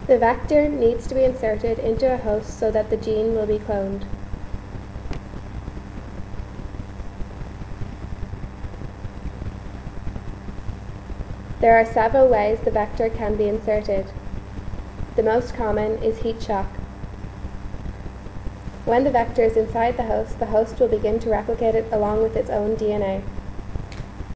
The vector needs to be inserted into a host so that the gene will be cloned. There are several ways the vector can be inserted. The most common is heat shock. When the vector is inside the host will begin to replicate it along with its own DNA.